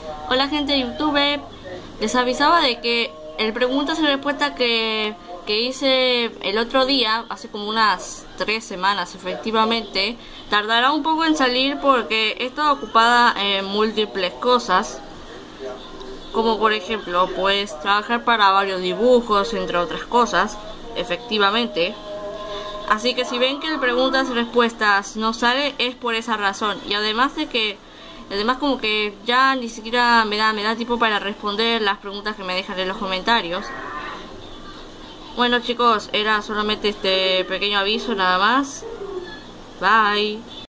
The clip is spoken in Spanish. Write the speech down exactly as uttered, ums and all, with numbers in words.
Hola gente de YouTube, les avisaba de que el preguntas y respuestas que, que hice el otro día, hace como unas tres semanas efectivamente, tardará un poco en salir porque he estado ocupada en múltiples cosas, como por ejemplo pues trabajar para varios dibujos, entre otras cosas, efectivamente. Así que si ven que el preguntas y respuestas no sale es por esa razón, y además de que Además como que ya ni siquiera me da, me da tiempo para responder las preguntas que me dejan en los comentarios. Bueno chicos, era solamente este pequeño aviso nada más. Bye.